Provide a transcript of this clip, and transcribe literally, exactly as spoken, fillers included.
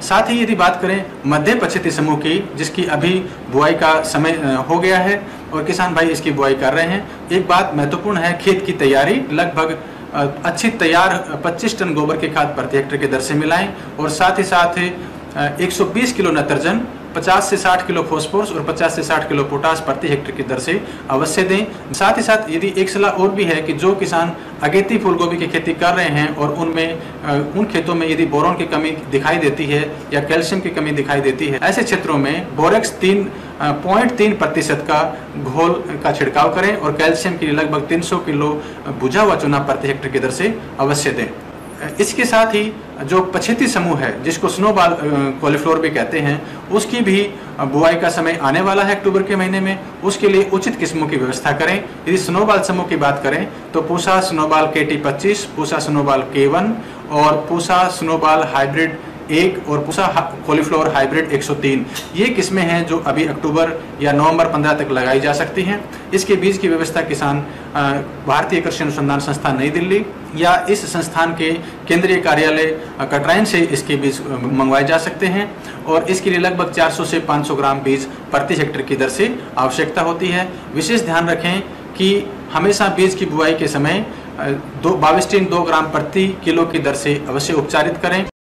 साथ ही यदि बात करें मध्य पछेती समूह की, जिसकी अभी बुआई का समय हो गया है और किसान भाई इसकी बुआई कर रहे हैं, एक बात महत्वपूर्ण है, खेत की तैयारी लगभग अच्छी तैयार पच्चीस टन गोबर की खाद प्रति हेक्टेयर की दर से मिलाएं और साथ ही साथ एक सौ बीस किलो नाइट्रोजन, पचास से साठ किलो फास्फोरस और पचास से साठ किलो पोटास प्रति हेक्टेयर की दर से अवश्य दें। साथ ही साथ यदि एक सलाह और भी है कि जो किसान अगेती फूलगोभी की खेती कर रहे हैं और उनमें उन खेतों में यदि बोरोन की कमी दिखाई देती है या कैल्शियम की कमी दिखाई देती है, ऐसे क्षेत्रों में बोरेक्स तीन पॉइंट तीन प्रतिशत का घोल का छिड़काव करें और कैल्शियम के लिए लगभग तीन सौ किलो बुझा हुआ चूना प्रति हेक्टेयर की दर से अवश्य दें। इसके साथ ही जो पछेती समूह है, जिसको स्नोबॉल कॉलीफ्लोर भी कहते हैं, उसकी भी बुआई का समय आने वाला है अक्टूबर के महीने में। उसके लिए उचित किस्मों की व्यवस्था करें। यदि स्नोबॉल समूह की बात करें तो पूसा स्नोबॉल के टी पच्चीस, पूसा स्नोबॉल के वन और पूसा स्नोबॉल हाइब्रिड एक और पूसा कॉलीफ्लोर हाइब्रिड एक सौ तीन, ये किस्में हैं जो अभी अक्टूबर या नवंबर पंद्रह तक लगाई जा सकती हैं। इसके बीज की व्यवस्था किसान भारतीय कृषि अनुसंधान संस्थान नई दिल्ली या इस संस्थान के केंद्रीय कार्यालय कटराइन से इसके बीज मंगवाए जा सकते हैं और इसके लिए लगभग चार सौ से पाँच सौ ग्राम बीज प्रति हेक्टेयर की दर से आवश्यकता होती है। विशेष ध्यान रखें कि हमेशा बीज की बुआई के समय दो बाविस्टीन दो ग्राम प्रति किलो की दर से अवश्य उपचारित करें।